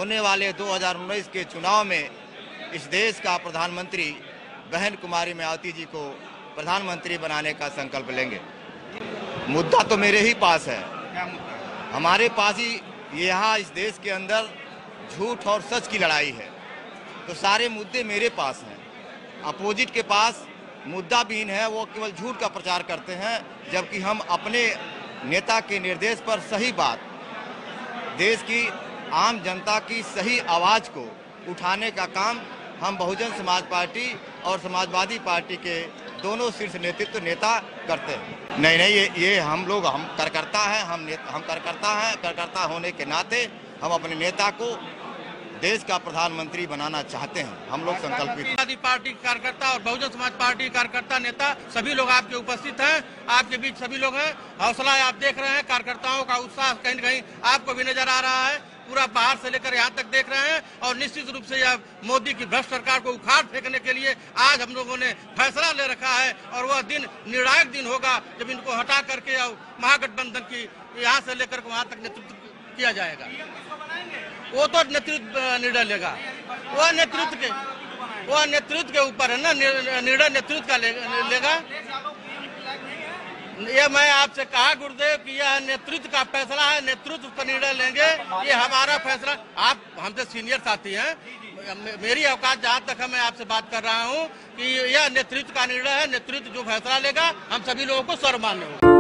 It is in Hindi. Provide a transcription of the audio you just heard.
होने वाले 2019 के चुनाव में इस देश का प्रधानमंत्री बहन कुमारी मायावती जी को प्रधानमंत्री बनाने का संकल्प लेंगे। मुद्दा तो मेरे ही पास है। क्या मुद्दा है? हमारे पास ही यहाँ इस देश के अंदर झूठ और सच की लड़ाई है, तो सारे मुद्दे मेरे पास हैं। अपोजिट के पास मुद्दा विहीन है, वो केवल झूठ का प्रचार करते हैं, जबकि हम अपने नेता के निर्देश पर सही बात, देश की आम जनता की सही आवाज़ को उठाने का काम हम बहुजन समाज पार्टी और समाजवादी पार्टी के दोनों शीर्ष नेतृत्व नेता करते हैं। नहीं, ये हम कार्यकर्ता हैं, हम कार्यकर्ता होने के नाते हम अपने नेता को देश का प्रधानमंत्री बनाना चाहते हैं। हम लोग संकल्पित हैं। समाजवादी पार्टी कार्यकर्ता और बहुजन समाज पार्टी कार्यकर्ता नेता सभी लोग आपके उपस्थित हैं, आपके बीच सभी लोग हैं। हौसला आप देख रहे हैं, कार्यकर्ताओं का उत्साह कहीं न कहीं आपको भी नजर आ रहा है। पूरा बाहर से लेकर यहाँ तक देख रहे हैं और निश्चित रूप से यह मोदी की भ्रष्ट सरकार को उखाड़ फेंकने के लिए आज हम लोगों ने फैसला ले रखा है और वह दिन निर्णायक दिन होगा जब इनको हटा करके महागठबंधन की यहाँ से लेकर वहाँ तक नेतृत्व किया जाएगा। वो तो नेतृत्व निर्णय लेगा, वह नेतृत्व के ऊपर है ना, निर्णय नेतृत्व का लेगा। ये मैं आपसे कहा गुरुदेव कि यह नेतृत्व का फैसला है, नेतृत्व पर निर्णय लेंगे, ये हमारा फैसला। आप हमसे सीनियर साथी हैं, मेरी औकात जहाँ तक है मैं आपसे बात कर रहा हूँ कि यह नेतृत्व का निर्णय है, नेतृत्व जो फैसला लेगा हम सभी लोगों को सर्वमान्य होगा।